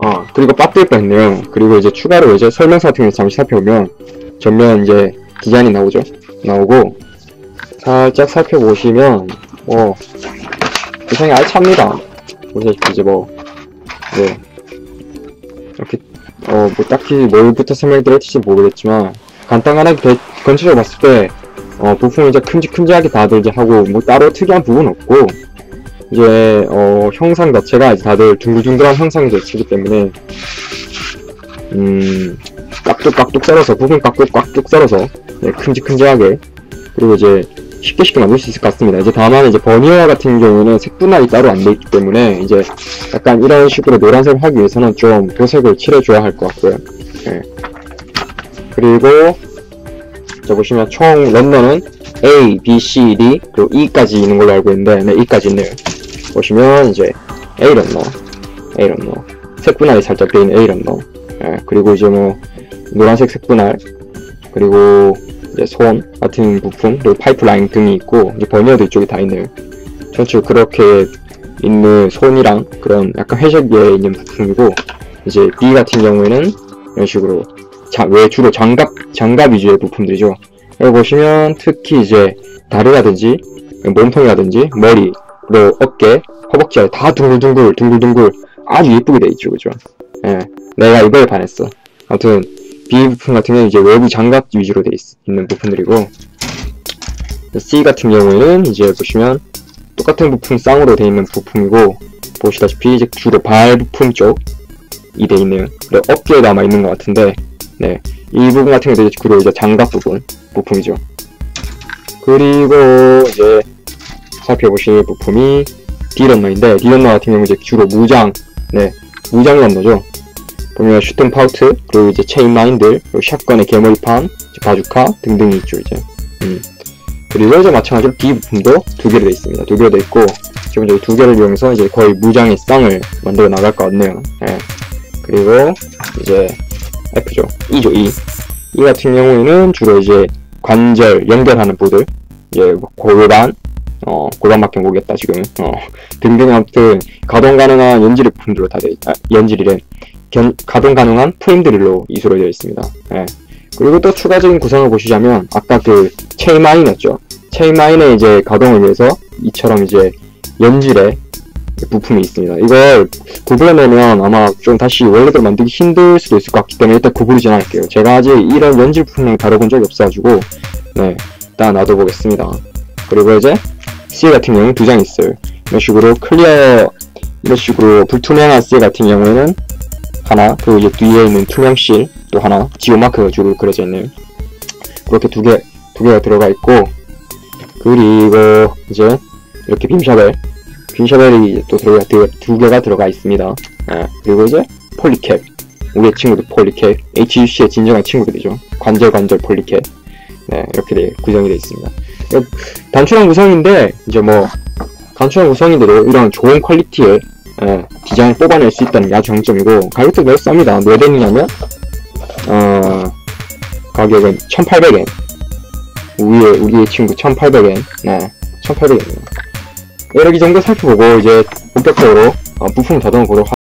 그리고 배터리가 있네요. 그리고 이제 추가로 이제 설명서 같은 거 잠시 살펴보면 전면 이제 디자인이 나오고 살짝 살펴보시면 구성이 알찹니다. 보시다시피 이제 네 이렇게 뭐 딱히 뭘부터 설명드릴지 모르겠지만 간단하게 건축적으로 봤을 때 부품을 이제 큼직큼직하게 다들 이제 하고 뭐 따로 특이한 부분은 없고 이제 형상 자체가 이제 다들 둥글둥글한 형상이 되기 때문에 깍둑깍둑 썰어서 부분 깍둑깍둑 썰어서 네, 큼직큼직하게 그리고 이제 쉽게 만들 수 있을 것 같습니다. 이제 다만 이제 버니어 같은 경우는 색분할이 따로 안 돼 있기 때문에 이제 약간 이런 식으로 노란색을 하기 위해서는 좀 도색을 칠해줘야 할 것 같고요. 네. 그리고 자 보시면 총 런너는 A, B, C, D 그리고 E까지 있는 걸로 알고 있는데 네, E까지 있네요. 보시면 이제 A 런너 색분할이 살짝 되어 있는 A 런너 네. 그리고 이제 뭐 노란색 색분할 그리고 이제 손 같은 부품 그리고 파이프라인 등이 있고 이제 버니어도 이쪽에 다 있네요. 전체로 그렇게 있는 손이랑 그런 약간 회색에 있는 부품이고 이제 B 같은 경우에는 이런 식으로 왜 주로 장갑 위주의 부품들이죠. 여기 보시면 특히 이제 다리라든지 몸통이라든지 머리 그리고 어깨 허벅지 다 둥글둥글 아주 예쁘게 돼 있죠, 그죠? 예, 내가 이거에 반했어. 아무튼 B 부품 같은 경우는 이제 외부 장갑 위주로 돼 있는 부품들이고 C 같은 경우에는 이제 보시면 똑같은 부품 쌍으로 돼 있는 부품이고 보시다시피 이제 주로 발 부품 쪽이 돼 있네요. 그리고 어깨에 남아 있는 것 같은데 네, 이 부분 같은 경우도 주로 이제 장갑 부품이죠. 그리고 이제 살펴보실 부품이 D 런너인데 D 런너 같은 경우 이제 주로 무장 런너죠. 보면 슈팅 파우트 그리고 이제 체인라인들 그리고 샷건의 개머리판 바주카 등등이 있죠 이제. 그리고 이제 마찬가지로 D 부품도 두 개로 되어 있습니다. 두 개로 되어 있고 지금 이제 두 개를 이용해서 이제 거의 무장의 쌍을 만들어 나갈 것 같네요. 네. 그리고 이제 F죠. E죠. E 같은 경우에는 주로 이제 관절 연결하는 부들 이제 골반 골반밖에 모르겠다 지금 등등 아무튼 가동 가능한 연질 부품들로 다 되어 연질이래 가동 가능한 프레임 드릴로 이수로 되어 있습니다. 예. 그리고 또 추가적인 구성을 보시자면 아까 그 체인라인이었죠. 체인라인의 이제 가동을 위해서 이처럼 이제 연질의 부품이 있습니다. 이걸 구분해내면 아마 좀 다시 원래대로 만들기 힘들 수도 있을 것 같기 때문에 일단 구부리진 않을게요. 제가 아직 이런 연질 부품을 다뤄본 적이 없어가지고 네, 일단 놔둬보겠습니다. 그리고 이제 C 같은 경우는 두 장 있어요. 이런 식으로 클리어 이런 식으로 불투명한 C 같은 경우에는 하나 그리고 이제 뒤에 있는 투명 실 또 하나 지오마크가 주로 그려져 있네요. 그렇게 두 개가 들어가 있고 그리고 이제 이렇게 빔샤벨이 또 두 개가 들어가 있습니다. 그리고 이제 폴리캡 우리의 친구들 폴리캡 HUC의 진정한 친구들이죠. 관절 폴리캡 네 이렇게 구성이 되어 있습니다. 단순한 구성인데 이제 뭐 단순한 구성인데도 이런 좋은 퀄리티의 디자인을 뽑아낼 수 있다는 게 아주 장점이고 가격도 매우 쌉니다. 몇 엔이냐면 가격은 1800엔 우리의 친구 1800엔 네 1800엔입니다. 여러 개 정도 살펴보고 이제 본격적으로 부품 다듬어 보도록